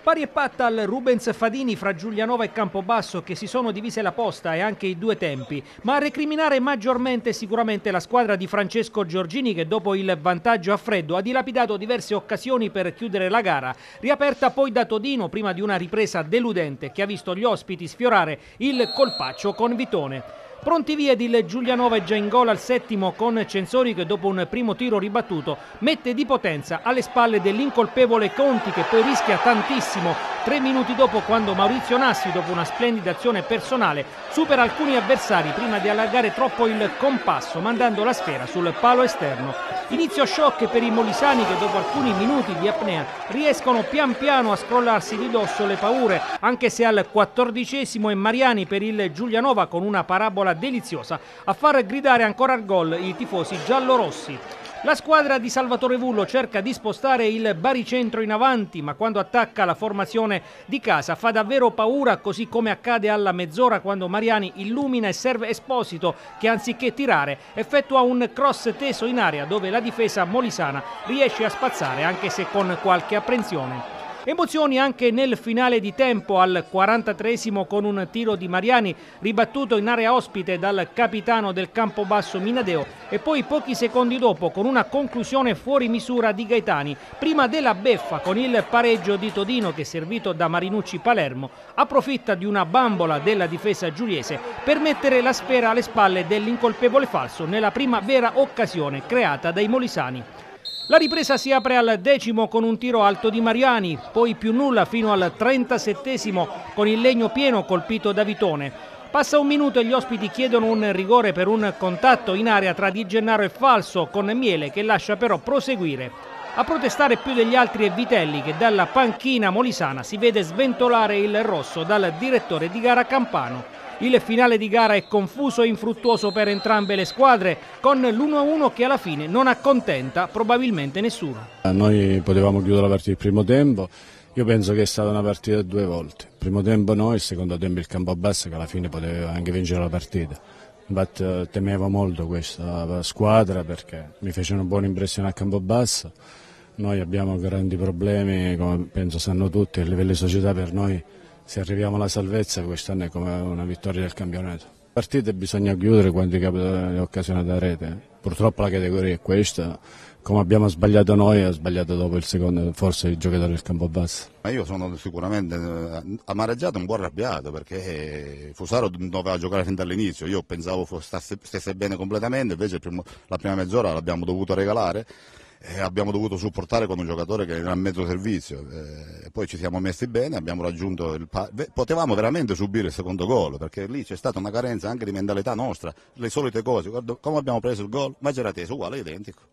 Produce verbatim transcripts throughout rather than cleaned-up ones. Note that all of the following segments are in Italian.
Pari e patta al Rubens Fadini fra Giulianova e Campobasso, che si sono divise la posta e anche i due tempi, ma a recriminare maggiormente sicuramente la squadra di Francesco Giorgini, che dopo il vantaggio a freddo ha dilapidato diverse occasioni per chiudere la gara, riaperta poi da Todino prima di una ripresa deludente che ha visto gli ospiti sfiorare il colpaccio con Vitone. Pronti via il Giulianova è già in gol al settimo con Censori, che dopo un primo tiro ribattuto mette di potenza alle spalle dell'incolpevole Conti, che poi rischia tantissimo tre minuti dopo, quando Maurizio Nassi, dopo una splendida azione personale, supera alcuni avversari prima di allargare troppo il compasso, mandando la sfera sul palo esterno. Inizio shock per i molisani, che dopo alcuni minuti di apnea riescono pian piano a scrollarsi di dosso le paure, anche se al quattordicesimo è Mariani per il Giulianova con una parabola deliziosa a far gridare ancora al gol i tifosi giallorossi. La squadra di Salvatore Vullo cerca di spostare il baricentro in avanti, ma quando attacca la formazione di casa fa davvero paura, così come accade alla mezz'ora quando Mariani illumina e serve Esposito, che anziché tirare effettua un cross teso in area dove la difesa molisana riesce a spazzare, anche se con qualche apprensione. Emozioni anche nel finale di tempo al quarantatreesimo con un tiro di Mariani ribattuto in area ospite dal capitano del Campobasso Minadeo, e poi pochi secondi dopo con una conclusione fuori misura di Gaetani, prima della beffa con il pareggio di Todino, che, servito da Marinucci Palermo, approfitta di una bambola della difesa giuliese per mettere la sfera alle spalle dell'incolpevole falso nella prima vera occasione creata dai molisani. La ripresa si apre al decimo con un tiro alto di Mariani, poi più nulla fino al trentasettesimo con il legno pieno colpito da Vitone. Passa un minuto e gli ospiti chiedono un rigore per un contatto in area tra Di Gennaro e Falso, con Miele che lascia però proseguire. A protestare più degli altri è Vitelli, che dalla panchina molisana si vede sventolare il rosso dal direttore di gara Campano. Il finale di gara è confuso e infruttuoso per entrambe le squadre, con l'uno a uno che alla fine non accontenta probabilmente nessuno. Noi potevamo chiudere la partita il primo tempo, io penso che è stata una partita a due volte. Il primo tempo noi, il secondo tempo il Campobasso, che alla fine poteva anche vincere la partita. Infatti temevo molto questa squadra perché mi fece una buona impressione a Campobasso. Noi abbiamo grandi problemi, come penso sanno tutti, a livello di società. Per noi, se arriviamo alla salvezza, quest'anno è come una vittoria del campionato. Le partite bisogna chiudere quando capita l'occasione da rete. Purtroppo la categoria è questa, come abbiamo sbagliato noi, ha sbagliato dopo il secondo, forse il giocatore del Campobasso. Io sono sicuramente amareggiato, un po' arrabbiato, perché Fusaro doveva giocare fin dall'inizio. Io pensavo stesse, stesse bene completamente, invece il primo, la prima mezz'ora l'abbiamo dovuto regalare. E abbiamo dovuto supportare con un giocatore che era a mezzo servizio, e poi ci siamo messi bene, abbiamo raggiunto il pa- potevamo veramente subire il secondo gol, perché lì c'è stata una carenza anche di mentalità nostra, le solite cose. Guarda come abbiamo preso il gol, Mageratese uguale, identico,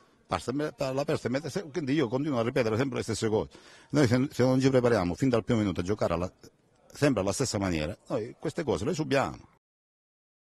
la persa, quindi io continuo a ripetere sempre le stesse cose. Noi se, se non ci prepariamo fin dal primo minuto a giocare alla, sempre alla stessa maniera, noi queste cose le subiamo.